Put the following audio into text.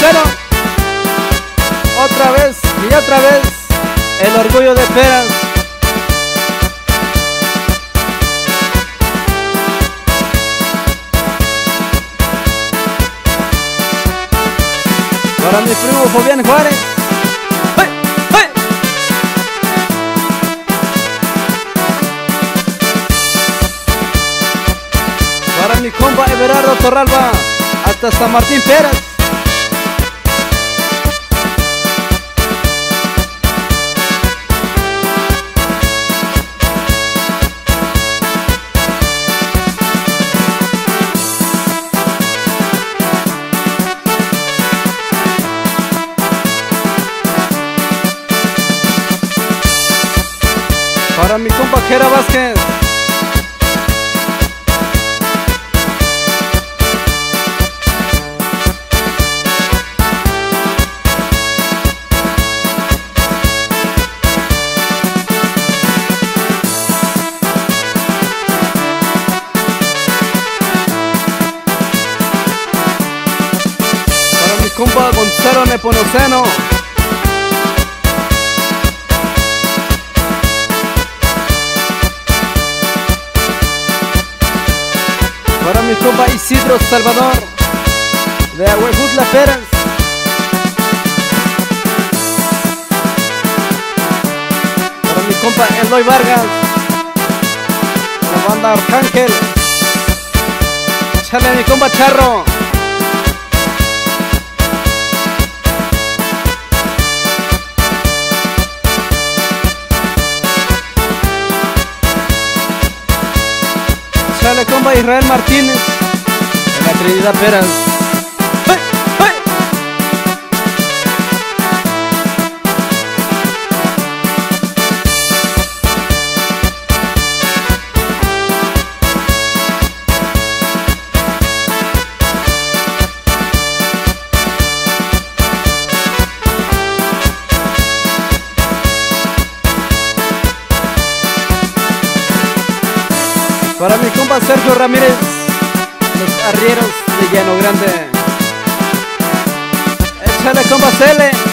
Poncero. Otra vez y otra vez, el orgullo de Peras. Para mi primo Fabián Juárez. ¡Hey! ¡Hey! Para mi compa Everardo Torralba, hasta San Martín Peras. Para mi compa Jera Vázquez. Para mi compa Gonzalo Nepomuceno. Para mi compa Isidro Salvador de Ahuejutla Peras. Para mi compa Eloy Vargas, la banda Arcángel. Chale mi compa Charro. Chale compa Israel Martínez de la Trinidad Peras. ¡Hey! ¡Hey! Para mi compa Sergio Ramírez, los arrieros de Llano Grande. Échale compa Cele.